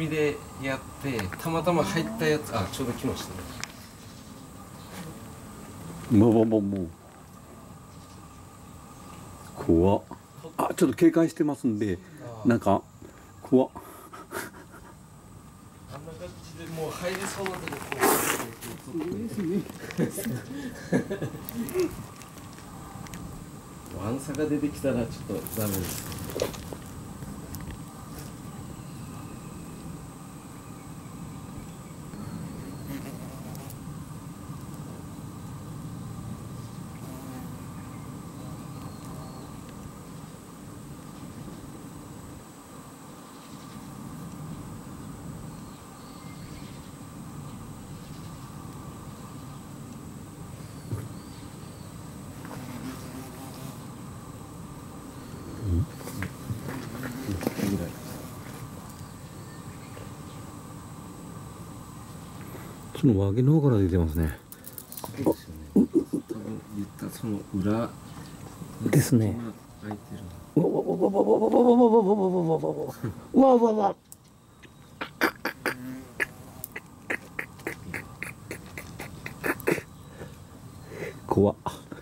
でやってたまたま入ったやつ、あ、ちょうど来ましたね。 もう怖っ。あ、ちょっと警戒してますんで、なんか怖っ。 あんな感じでもう入りそうなとこワンサが出てきたらちょっとダメです。 その脇の方から出てますね。 そうですよね。多分言ったその裏ですね。 開いてる。 うわうわうわうわうわうわうわうわうわうわうわうわうわ。怖っ。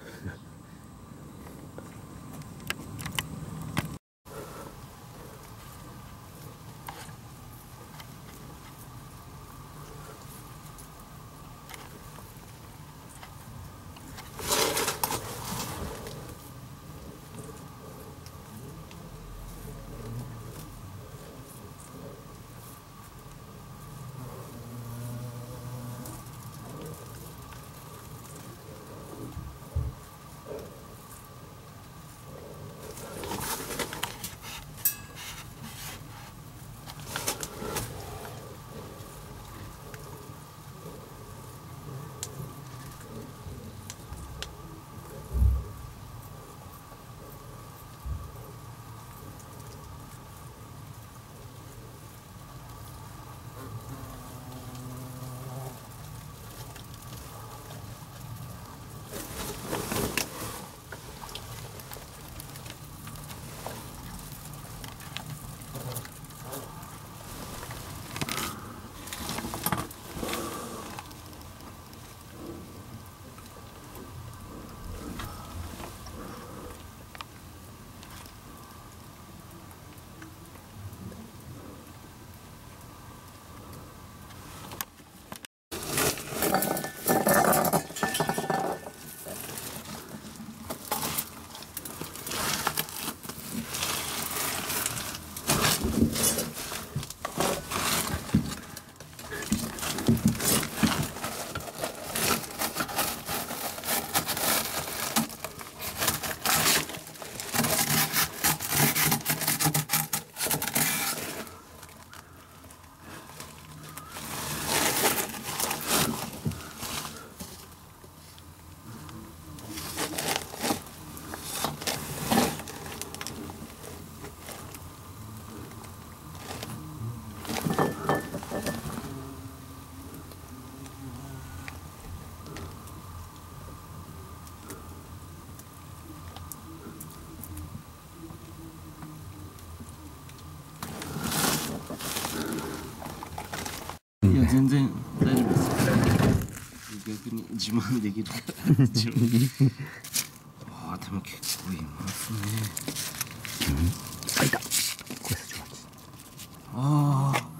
いや全然大丈夫です。逆に自慢できるから自分ああでも結構いますね。 あ、いた。これ18。 ああ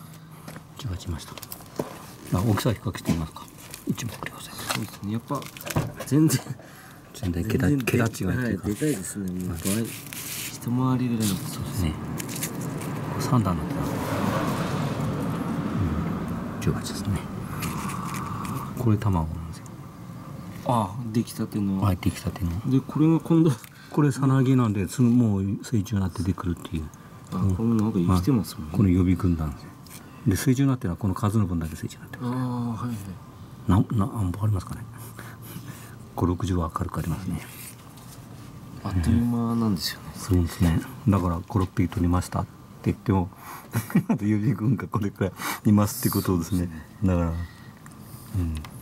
18いました。あ、大きさを比較してみますか。一目ください。 そうですね。やっぱ全然毛立ちがいいっていうか、 でかいですね。もう一回りぐらいの。 そうですね。3段になってます。18ですね。これ卵なんですよ。 ああ出来たての。 はい、出来たての。 でこれが今度これさなぎなんで、すぐもう水中になって出てくるっていう。 あ、これなんか生きてますもんね。 この予備軍団ですよ。で水中になってるのはこの数の分だけ水中になってます。 ああはいはい。 何本ありますかね。5、60は明るくありますね。 あっという間なんですよね。 そうですね。だから5、6匹取りましたって言っても予備軍がこれくらいいますってことですね。だから、うん。